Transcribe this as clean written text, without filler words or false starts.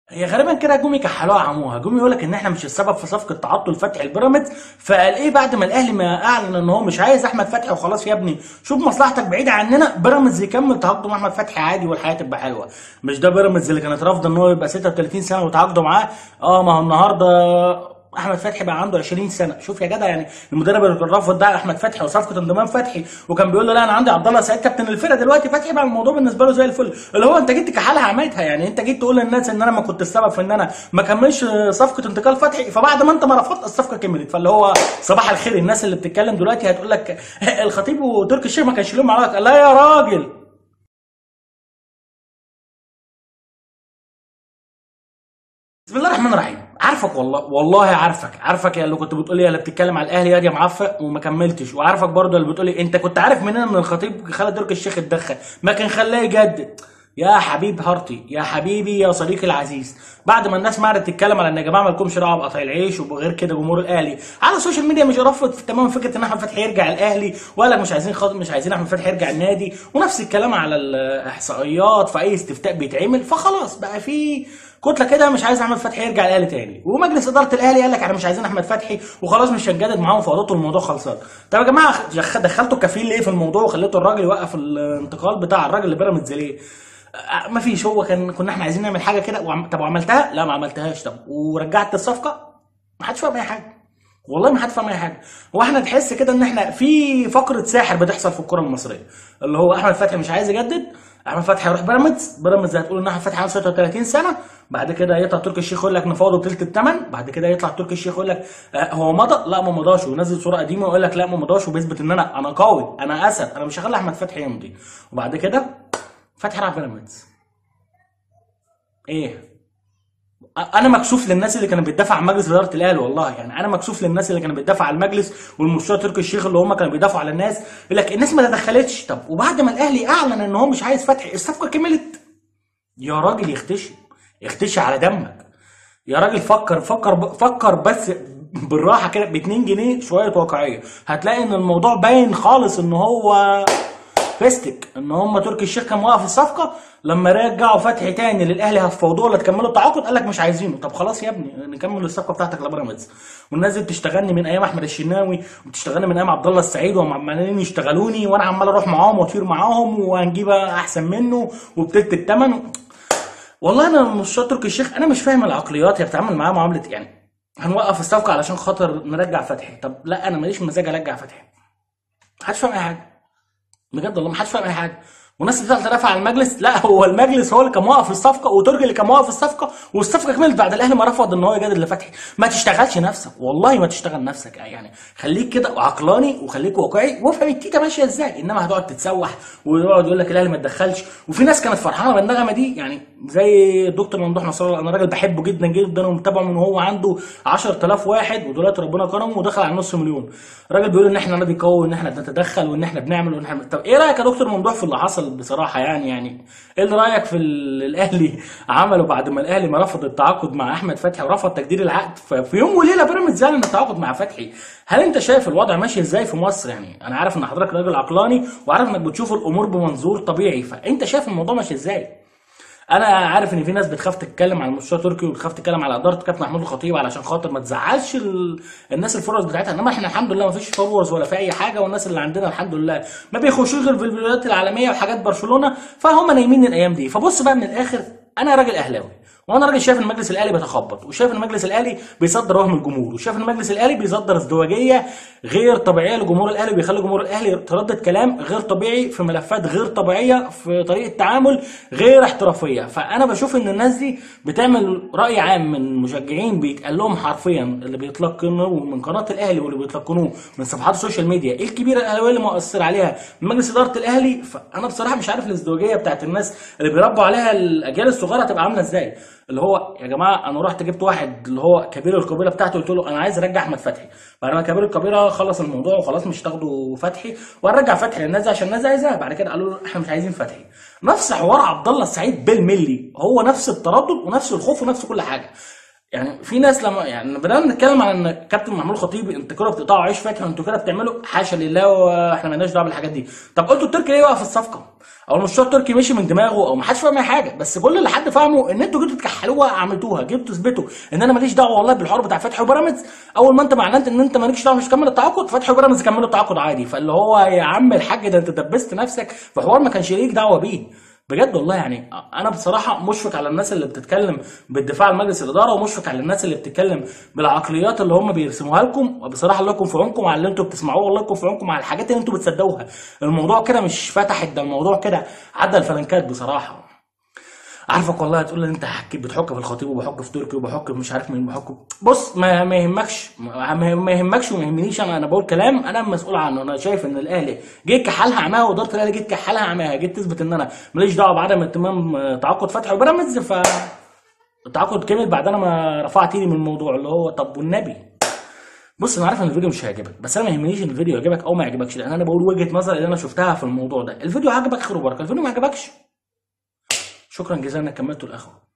هي غالبا كده جم يكحلوها عموها، جم يقول لك ان احنا مش السبب في صفقه تعطل فتحي البيراميدز. فقال ايه بعد ما الاهلي ما اعلن ان هو مش عايز احمد فتحي؟ وخلاص يا ابني شوف مصلحتك بعيده عننا، بيراميدز يكمل تقدم احمد فتحي عادي والحياه تبقى حلوه. مش ده بيراميدز اللي كانت رافضه ان هو يبقى 36 سنه وتعاقدوا معاه؟ اه، ما هو النهارده احمد فتحي بقى عنده 20 سنه. شوف يا جدع، يعني المدرب اللي كان رافض ده احمد فتحي وصفقه انضمام فتحي، وكان بيقول له لا انا عندي عبد الله سعيد كابتن الفرقه دلوقتي، فتحي بقى الموضوع بالنسبه له زي الفل. اللي هو انت جيت كحالها عملتها، يعني انت جيت تقول للناس ان انا ما كنت السبب في ان انا ما كملش صفقه انتقال فتحي، فبعد ما انت ما رفضت الصفقه كملت. فاللي هو صباح الخير، الناس اللي بتتكلم دلوقتي هتقول لك الخطيب وتركي الشيخ ما كانش لهم علاقه. لا يا راجل. بسم الله الرحمن الرحيم. عارفك والله، والله عارفك يا اللي كنت بتقولي يا اللي بتتكلم على الاهلي يا دي معفق وما كملتش، وعارفك برضه اللي بتقولي انت كنت عارف منين ان الخطيب خلى تركي الشيخ اتدخل، ما كان خلاه يجدد. يا حبيب هارتي، يا حبيبي، يا صديقي العزيز، بعد ما الناس ما قعدت تتكلم على ان يا جماعه ما لكمش دعوه بقطع العيش، وغير كده جمهور الاهلي على السوشيال ميديا مش رافض تمام فكره ان احمد فتحي يرجع الاهلي، ولا مش عايزين مش عايزين احمد فتحي يرجع النادي، ونفس الكلام على الاحصائيات في اي استفتاء بيتعمل، فخلاص بقى في كتله كده مش عايز احمد فتحي يرجع الاهلي تاني، ومجلس اداره الاهلي قال لك احنا مش عايزين احمد فتحي وخلاص مش هنجدد معاهم فوضتوا الموضوع خلصان. طب يا جماعه دخلتوا الكفيل ليه في الموضوع وخليتوا الراجل يوقف الانتقال بتاع الراجل لبيراميدز ليه؟ ما فيش، هو كنا احنا عايزين نعمل حاجه كده طب وعملتها؟ لا ما عملتهاش. طب ورجعت الصفقه؟ ما حدش فاهم اي حاجه، والله ما حد فاهم اي حاجه. هو احنا تحس كده ان احنا في فقره ساحر بتحصل في الكره المصريه، اللي هو احمد فتحي مش عايز يجدد، احمد فتحي يروح بيراميدز هتقول ان احمد فتحي عنده 36 سنه، بعد كده يطلع تركي الشيخ يقول لك نفاوضه بثلث الثمن، بعد كده يطلع تركي الشيخ يقول لك هو مضى؟ لا ما مضاش، وينزل صوره قديمه ويقول لك لا ما مضاش، وبيثبت ان انا قوي، انا اسد، انا مش هخلي احمد فتحي يمضي. وبعد كده فتحي راح بيراميدز. ايه؟ انا مكسوف للناس اللي كانت بتدافع عن مجلس اداره الاهلي، والله يعني انا مكسوف للناس اللي كانت بتدافع عن المجلس والمستشار تركي الشيخ اللي هم كانوا بيدافعوا على الناس، يقول لك الناس ما تدخلتش. طب وبعد ما الاهلي اعلن ان هو مش عايز فتحي الصفقه كملت؟ يا راجل يختشي على دمك. يا راجل فكر بس بالراحه كده، ب 2 جنيه شويه واقعيه هتلاقي ان الموضوع باين خالص ان هو فيستك، ان هم تركي الشيخ كان موقف الصفقه، لما رجعوا فتحي تاني للاهلي هتفاوضوه ولا تكملوا التعاقد قال لك مش عايزينه. طب خلاص يا ابني نكمل الصفقه بتاعتك لبيراميدز. والناس دي بتشتغلني من ايام احمد الشناوي، وبتشتغلني من ايام عبد الله السعيد، وعمالين يشتغلوني وانا عمال اروح معاهم واطير معاهم وهنجيب احسن منه وبتلت الثمن. والله انا مش تركي الشيخ، انا مش فاهم العقليات، هي بتتعامل معاه معامله يعني هنوقف الصفقه علشان خاطر نرجع فتحي. طب لا انا ماليش مزاج ارجع فتحي، محدش فاهم اي حاجه بجد والله، ما حدش فاهم اي حاجه. والناس اللي تدافع عن المجلس، لا هو المجلس هو اللي كان موقف الصفقه، وترجي اللي كان موقف الصفقه، والصفقه كملت بعد الاهلي ما رفض ان هو يجدد لفتحي. ما تشتغلش نفسك، والله ما تشتغل نفسك، يعني خليك كده عقلاني وخليك واقعي وافهم التيتا ماشيه ازاي، انما هتقعد تتسوح ويقعد يقول لك الاهلي ما تدخلش. وفي ناس كانت فرحانه بالنغمه دي، يعني زي الدكتور ممدوح نصر الله، انا راجل بحبه جدا جدا ومتابعه من وهو عنده 10000 واحد، ودلوقتي ربنا كرمه ودخل على نص مليون. الراجل بيقول ان احنا نادي قوي وان احنا بنتدخل وان احنا بنعمل وان احنا. طب ايه رايك يا دكتور ممدوح في اللي حصل بصراحه؟ يعني ايه اللي رايك في الاهلي عمله بعد ما الاهلي ما رفض التعاقد مع احمد فتحي ورفض تجديد العقد في يوم وليله بيراميدز يعني التعاقد مع فتحي؟ هل انت شايف الوضع ماشي ازاي في مصر؟ يعني انا عارف ان حضرتك راجل عقلاني وعارف انك بتشوف الامور بمنظور طبيعي، فانت شايف الموضوع ماشي ازاي؟ انا عارف ان في ناس بتخاف تتكلم على المستشار تركي وبتخاف تتكلم على اداره كابتن محمود الخطيب علشان خاطر ما تزعلش الناس الفرص بتاعتها، انما احنا الحمد لله ما فيش فورورز ولا في اي حاجه، والناس اللي عندنا الحمد لله ما بيخشوش غير في الفيديوهات العالميه وحاجات برشلونه، فهم نايمين الايام دي. فبص بقى من الاخر، انا راجل اهلاوي وانا راجل شايف ان المجلس الاهلي بيتخبط، وشايف ان المجلس الاهلي بيصدر وهم الجمهور، وشايف ان المجلس الاهلي بيصدر ازدواجيه غير طبيعيه لجمهور الاهلي، وبيخلي جمهور الاهلي تردد كلام غير طبيعي في ملفات غير طبيعيه في طريقه تعامل غير احترافيه. فانا بشوف ان الناس دي بتعمل راي عام من مشجعين بيتقال لهم حرفيا اللي بيتلقنوه من قناه الاهلي واللي بيتلقنوه من صفحات السوشيال ميديا ايه الكبيره الاهلاويه اللي مؤثر عليها من مجلس اداره الاهلي. فانا بصراحه مش عارف الازدواجيه بتاعت الناس اللي بيربوا عليها الاجيال الصغيره تبقى عامله ازاي. اللي هو يا جماعه انا رحت جبت واحد اللي هو كبير القبيله بتاعته قلت له انا عايز ارجع احمد فتحي، بعد ما كبير القبيله خلص الموضوع وخلاص مش تاخدوا فتحي وهنرجع فتحي للناس عشان الناس عايزاه، بعد كده قالوا له احنا مش عايزين فتحي. نفس حوار عبد الله السعيد بالملي، هو نفس التردد ونفس الخوف ونفس كل حاجه. يعني في ناس لما يعني بدأنا نتكلم عن ان كابتن محمود الخطيب انت كده بتقطعوا عيش فاكهه وانتوا كده بتعملوا، حاشا لله واحنا مالناش دعوه بالحاجات دي. طب قلتوا التركي ليه بقى في الصفقه؟ او المشروع التركي مشي من دماغه او ما حدش فاهم اي حاجه، بس كل اللي حد فاهمه ان انتوا جيتوا تكحلوها عملتوها، جبتوا تثبتوا ان انا ماليش دعوه والله بالحوار بتاع فتحي وبيراميدز. اول ما انت اعلنت ان انت مالكش دعوه مش هتكمل التعاقد، فتحي وبيراميدز كملوا التعاقد عادي. فاللي هو يا عم الحاج ده انت دبست نفسك في حوار ما كانش ليك دعوه بيه. بجد والله يعني انا بصراحه مشفق على الناس اللي بتتكلم بالدفاع عن مجلس الاداره، ومشفق على الناس اللي بتتكلم بالعقليات اللي هم بيرسموها لكم. وبصراحه الله يكون في عونكم على اللي انتوا بتسمعوه، والله يكون في عونكم على الحاجات اللي انتوا بتصدقوها. الموضوع كده مش فتحت، ده الموضوع كده عدى الفلنكات بصراحه. عارفك والله هتقول لي انت بتحك في الخطيب وبحك في تركي وبحك في مش عارف مين بحك. بص ما يهمكش، ما يهمكش وما يهمنيش. انا بقول كلام انا مسؤول عنه. انا شايف ان الاهلي جيت كحلها عماها، واداره الاهلي جيت كحلها عماها، جيت تثبت ان انا ماليش دعوه بعدم اهتمام تعاقد فتحي وبيراميدز. التعاقد كمل بعد انا ما رفعت ايدي من الموضوع اللي هو طب والنبي. بص انا عارف ان الفيديو مش هيعجبك، بس انا ما يهمنيش ان الفيديو يعجبك او ما يعجبكش، لان انا بقول وجهه نظر اللي انا شفتها في الموضوع ده. الفيديو عجبك خير وبركه، الفيديو ما عجبكش شكرا جزيلا انك كملته لاخره.